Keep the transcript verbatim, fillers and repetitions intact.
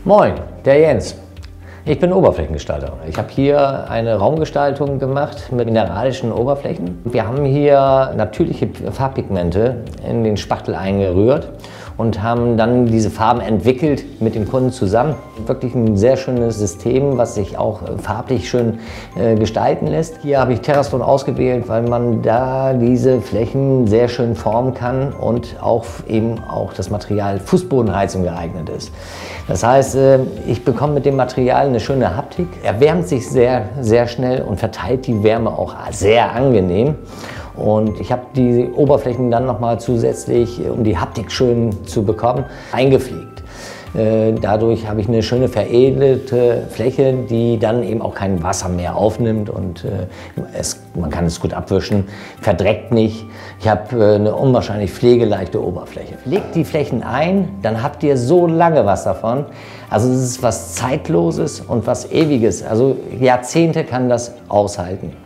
Moin, der Jens. Ich bin Oberflächengestalter. Ich habe hier eine Raumgestaltung gemacht mit mineralischen Oberflächen. Wir haben hier natürliche Farbpigmente in den Spachtel eingerührt und haben dann diese Farben entwickelt mit dem Kunden zusammen. Wirklich ein sehr schönes System, was sich auch farblich schön äh, gestalten lässt. Hier habe ich Terrastone ausgewählt, weil man da diese Flächen sehr schön formen kann und auch eben auch das Material Fußbodenheizung geeignet ist. Das heißt, äh, ich bekomme mit dem Material eine schöne Haptik. Er wärmt sich sehr, sehr schnell und verteilt die Wärme auch sehr angenehm. Und ich habe die Oberflächen dann nochmal zusätzlich, um die Haptik schön zu bekommen, eingepflegt. Dadurch habe ich eine schöne veredelte Fläche, die dann eben auch kein Wasser mehr aufnimmt und es, man kann es gut abwischen, verdreckt nicht. Ich habe eine unwahrscheinlich pflegeleichte Oberfläche. Legt die Flächen ein, dann habt ihr so lange was davon. Also es ist was Zeitloses und was Ewiges. Also Jahrzehnte kann das aushalten.